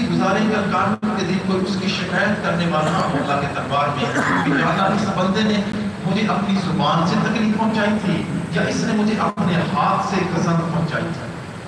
گزارے گا قیامت کے دن کوئی اس کی شکایت کرنے والا اللہ کے دربار میں کہ اللہ اس بندے نے مجھے اپنی زبان سے تکلیف پہنچائی تھی یا اس نے مجھے اپنے ہاتھ سے گزن پہنچائی تھی.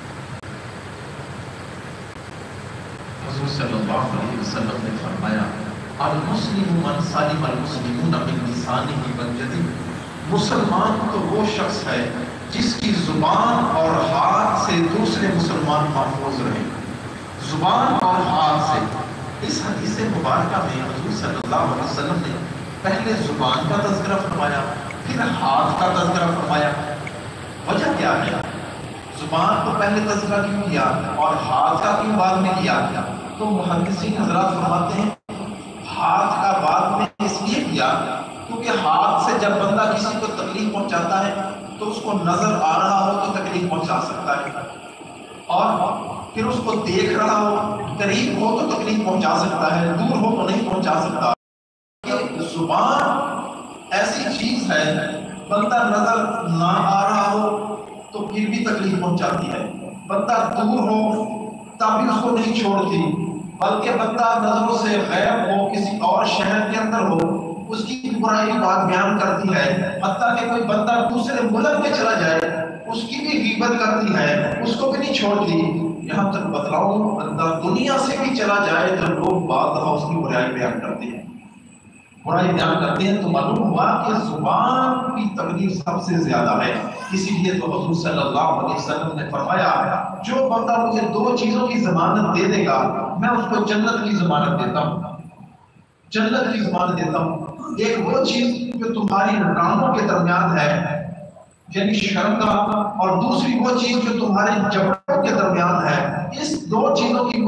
حضور صلی اللہ علیہ وسلم نے فرمایا المسلم من سلم المسلمون من لسانه ویده. مسلمان تو وہ شخص ہے جس کی زبان اور ہاتھ سے دوسرے مسلمان محفوظ رہے. زبان اور ہاتھ سے. اس حدیث مبارکہ میں حضور صلی اللہ علیہ وسلم نے پہلے زبان کا تذکرہ فرمایا پھر ہاتھ کا تذکرہ فرمایا. وجہ کیا ہے؟ زبان کو پہلے تذکرہ کیوں کیا اور ہاتھ کا کیوں بعد میں کیا؟ تو محدثین حضرات فرماتے ہیں ہاتھ کا بعد میں اس لیے کیا کیونکہ ہاتھ سے جب بندہ کسی کو تکلیف پہنچاتا ہے تو اس کو نظر آ رہا ہو تو تکلیف پہنچا سکتا ہے اور پھر اس کو دیکھ رہا ہو قریب ہو تو تکلیف پہنچا سکتا ہے دور ہو تو نہیں پہنچا سکتا. زبان ایسی چیز ہے بندہ نظر نہ آ رہا ہو تو پھر بھی تکلیف پہنچاتی ہے. بندہ دور ہو تب بھی اس کو نہیں چھوڑتی بلکہ بندہ نظروں سے غائب ہو کسی اور شہر کے اندر ہو اس کی برائی بات بیان کرتی ہے. حتیٰ کہ کوئی بندہ دوسرے ملک میں چلا جائے اس کی بھی غیبت کرتی ہے اس کو بھی نہیں چھوڑتی. یہاں تک بتلاؤں بندہ دنیا سے بھی چلا جائے تو لوگ بعض دفعہ اس کی برائی بیان کرتے ہیں تو معلوم ہوا کہ زبان کی تکلیف سب سے زیادہ ہے. اسی لیے تو حضور صلی اللہ علیہ وسلم نے فرمایا جو بندہ مجھے دو چیزوں کی ضمانت دے دے گا میں اس کو جنت کی ضمانت دیتا ہوں. جنت کی ضمانت دیتا ہوں. ایک وہ چیز جو تمہاری کانوں کے درمیان ہے یعنی شرمگاہ اور دوسری وہ چیز جو تمہارے جبڑوں کے درمیان ہے. اس دو چیزوں کی